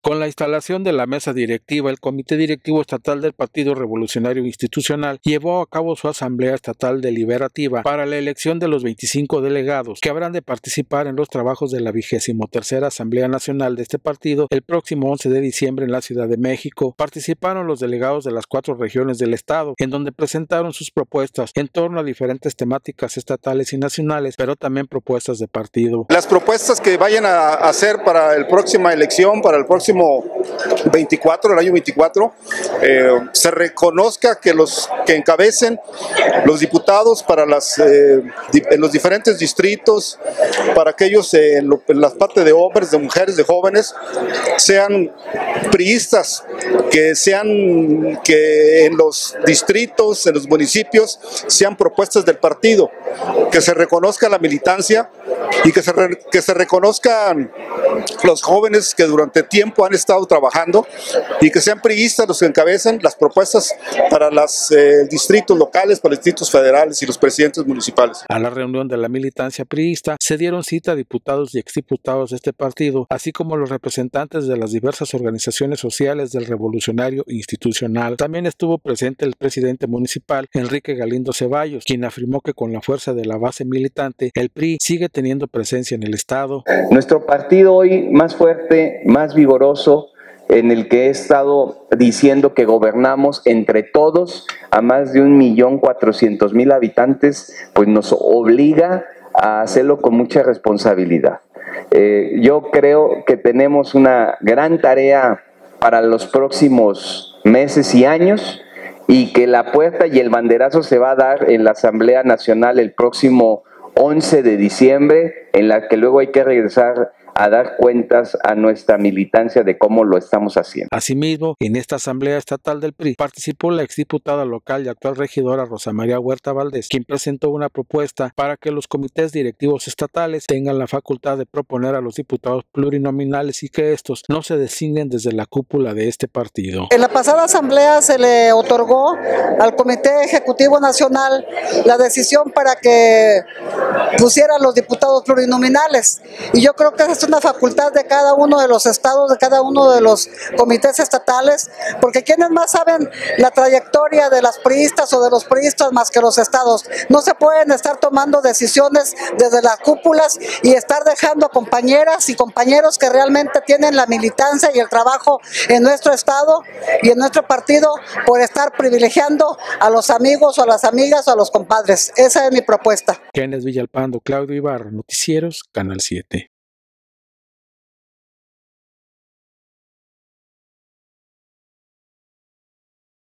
Con la instalación de la mesa directiva, el Comité Directivo Estatal del Partido Revolucionario Institucional llevó a cabo su Asamblea Estatal Deliberativa para la elección de los 25 delegados que habrán de participar en los trabajos de la 23ª Asamblea Nacional de este partido el próximo 11 de diciembre en la Ciudad de México. Participaron los delegados de las 4 regiones del estado, en donde presentaron sus propuestas en torno a diferentes temáticas estatales y nacionales, pero también propuestas de partido. Las propuestas que vayan a hacer para la próxima elección, para el próximo 24, el año 24, se reconozca que los que encabecen los diputados para en los diferentes distritos, para aquellos en las partes de hombres, de mujeres, de jóvenes, sean priistas, que en los distritos, en los municipios, sean propuestas del partido, que se reconozca la militancia y que se reconozcan los jóvenes que durante tiempo han estado trabajando y que sean priistas los que encabezan las propuestas para los distritos locales, para los distritos federales y los presidentes municipales. A la reunión de la militancia priista se dieron cita diputados y exdiputados de este partido, así como los representantes de las diversas organizaciones sociales del Revolucionario Institucional. También estuvo presente el presidente municipal, Enrique Galindo Ceballos, quien afirmó que con la fuerza de la base militante, el PRI sigue teniendo presencia en el estado. Nuestro partido hoy más fuerte, más vigoroso, en el que he estado diciendo que gobernamos entre todos a más de 1.400.000 habitantes, pues nos obliga a hacerlo con mucha responsabilidad. Yo creo que tenemos una gran tarea para los próximos meses y años, y que la puerta y el banderazo se va a dar en la Asamblea Nacional el próximo 11 de diciembre, en la que luego hay que regresar a dar cuentas a nuestra militancia de cómo lo estamos haciendo. Asimismo, en esta Asamblea Estatal del PRI participó la exdiputada local y actual regidora Rosa María Huerta Valdés, quien presentó una propuesta para que los comités directivos estatales tengan la facultad de proponer a los diputados plurinominales y que estos no se designen desde la cúpula de este partido. En la pasada Asamblea se le otorgó al Comité Ejecutivo Nacional la decisión para que pusieran los diputados plurinominales, y yo creo que es una facultad de cada uno de los estados, de cada uno de los comités estatales, porque quienes más saben la trayectoria de las priistas o de los priistas más que los estados. No se pueden estar tomando decisiones desde las cúpulas y estar dejando a compañeras y compañeros que realmente tienen la militancia y el trabajo en nuestro estado y en nuestro partido por estar privilegiando a los amigos o a las amigas o a los compadres. Esa es mi propuesta. Kenneth Villalpando, Claudio Ibarra, Noticieros, Canal 7.